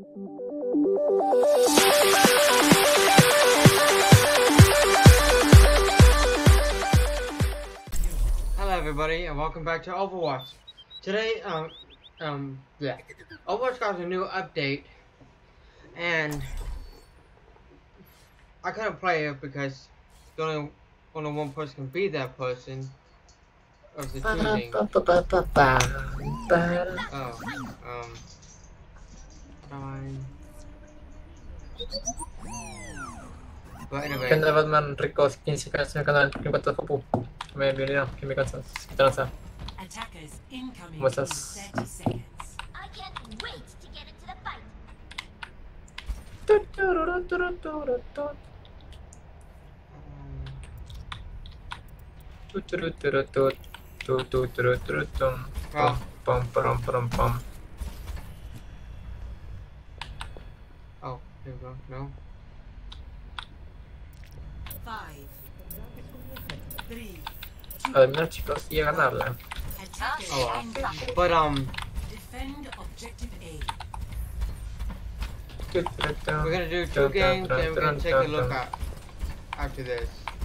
Hello everybody and welcome back to Overwatch. Today, Overwatch got a new update and I couldn't play it because only one person can be that person of the choosing. Fine. But anyway. ¿Qué onda, Batman? Rico, 15 canales en el canal. ¿Qué pasa, Jopu? Me bienvenido, ¿qué me cansas? ¿Qué tranza? ¿Cómo estás? Oh, here we go. No. 5, 3, Además, chicos, y a ganarla. Oh well. But defend objective A. we're gonna do 2 games and we're gonna take a look at after this.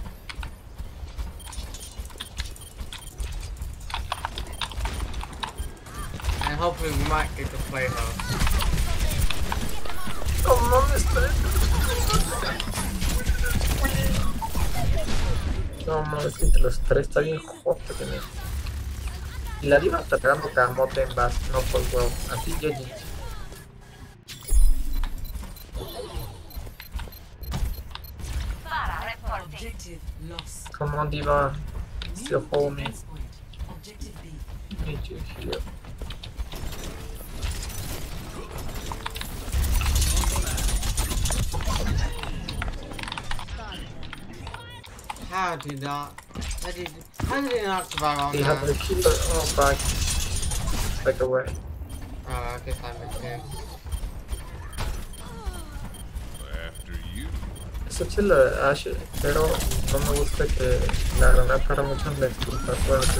And hopefully we might get to play her. No mames, no mames, entre los tres está bien joto. Y la diva está pegando camote en base, no por huevo. Así, GG. Objective lost. Come on, diva. Still hold me. Defense point. Objective B. Need you here. How did not survive on He had that? the killer. Oh, back. Back away. Oh, I guess that makes sense. Eso chido de Ashe, pero no me gusta que la granada para mucho en la explotar por el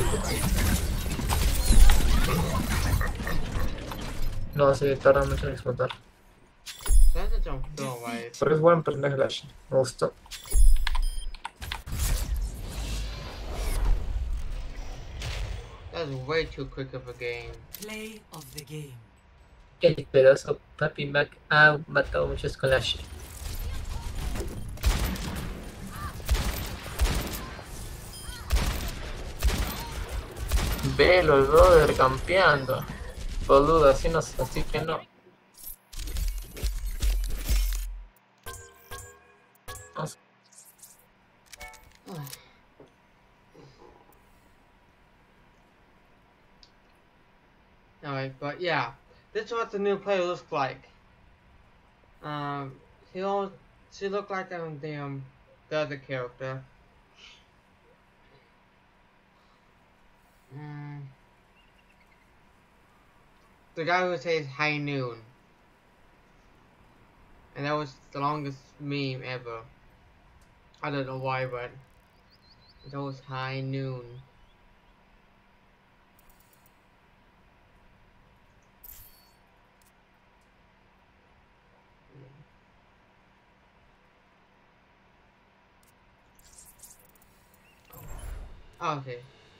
No, sí, tarda mucho en explotar. That's a jump still away. Pero es buen personaje el Ashe, me gustó. That's way too quick of a game. Play of the game. El pedazo Papi Mac ha matado muchos con Ashe. Velo, el brother campeando. Boludo, así que no. Alright, but yeah, this is what the new player looks like. She looked like the other character. The guy who says High Noon. And that was the longest meme ever. I don't know why, but it was High Noon. Oh, okay.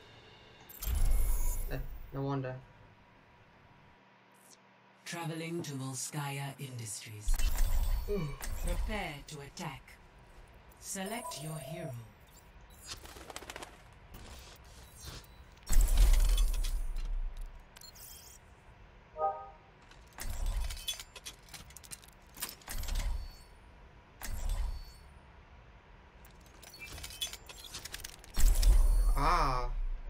No wonder. Traveling to Volskaya Industries. Prepare to attack. Select your hero. Ah.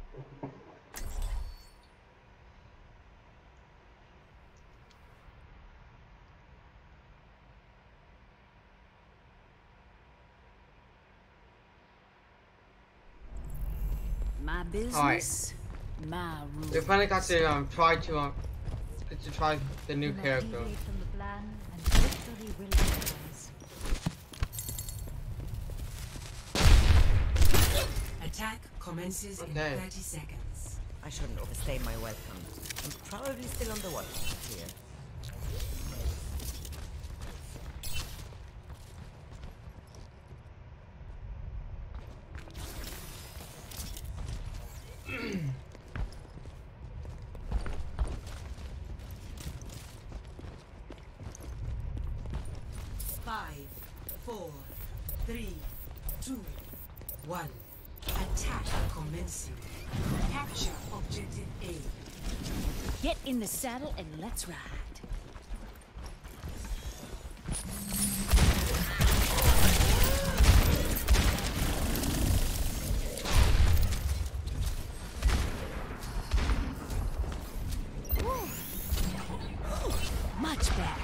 My business, my rules. We finally got to try the new character. Deviate from the plan, and victory will be ours. Attack commences in 30 seconds. I shouldn't overstay my welcome. I'm probably still on the watch here. 5, 4, 3, 2, 1. Attack commencing. Capture objective A. Get in the saddle and let's ride. Much better.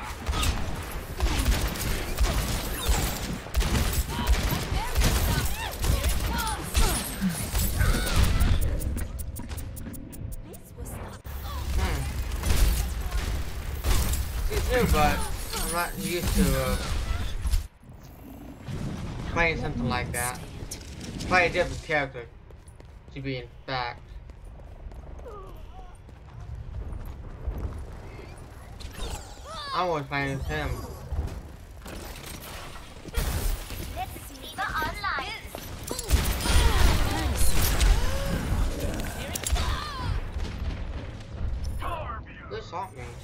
But I'm not used to playing something like that. Play a different character, to be in fact. I'm always playing as him. Who shot me?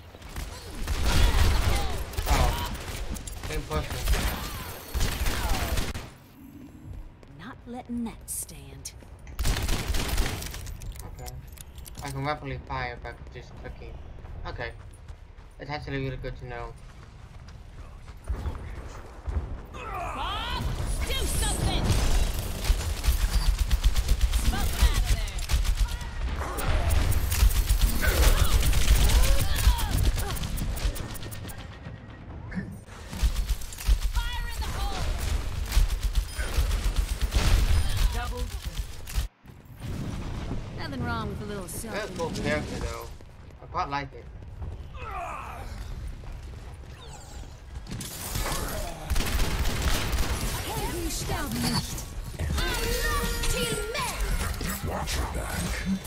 Same person. Not letting that stand. Okay. I can rapidly fire by just clicking. Okay. That's actually really good to know. Bob, do something! Smoke him out of there! Fire in the hole! Double kill. Nothing wrong with a little Very self. cool character though. I quite like it. Watch your back.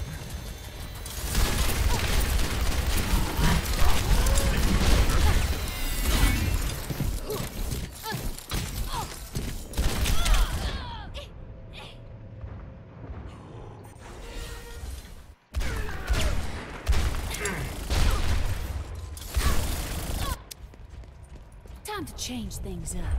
Time to change things up.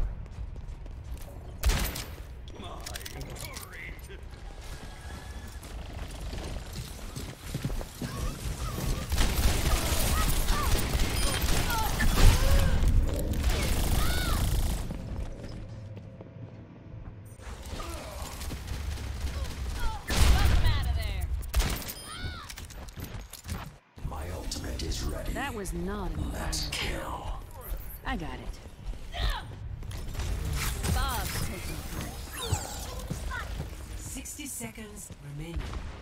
That was not enough. Let's kill. I got it. Bob's taking it. 60 seconds remaining.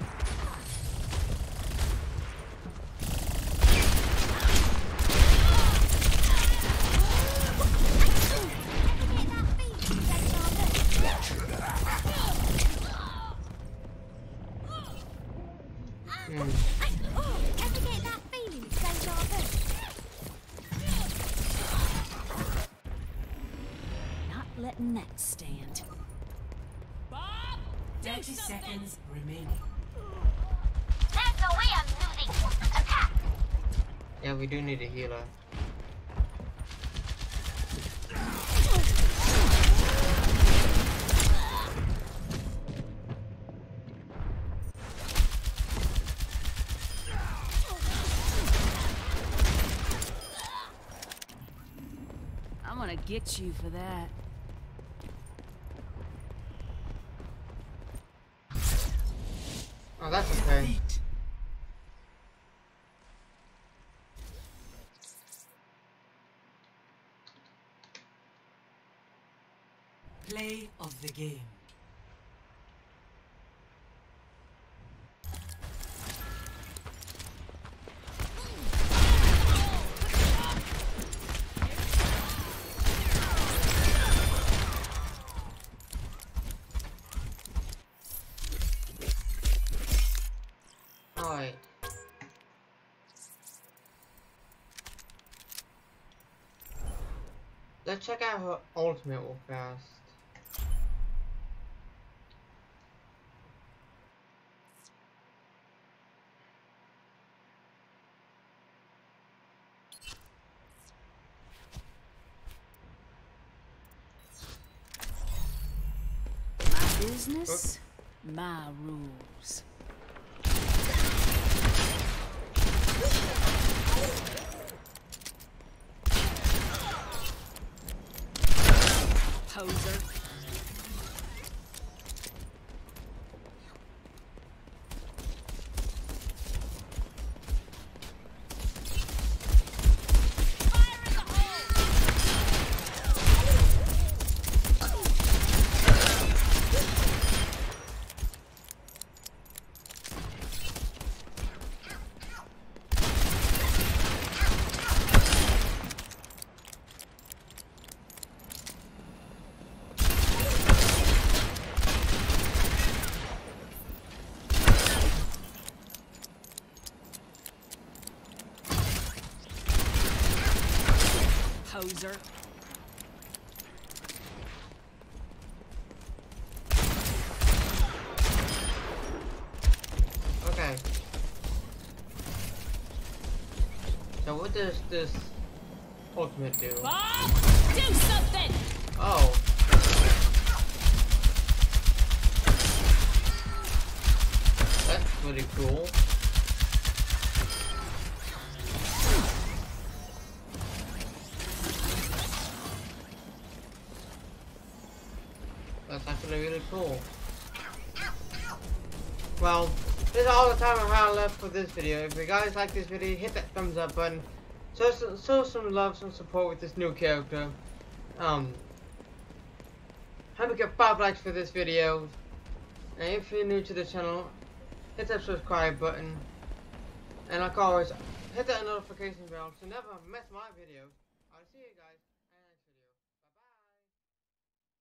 Not letting that stand. Bob, 30 seconds remaining. That's the way I'm losing. Attack! Yeah, we do need a healer. I'm gonna get you for that. Oh, that's okay. Play of the game. Alright. Let's check out her ultimate real fast. business, my rules. Poser. Poser. Okay. So what does this ultimate do? Bob, do something! Oh. That's pretty cool. That's actually really cool. Well, this is all the time I have left for this video. If you guys like this video, hit that thumbs up button. Show some love, some support with this new character. Help me get 5 likes for this video. And if you're new to the channel, hit that subscribe button. And like always, hit that notification bell to never miss my videos. I'll see you guys.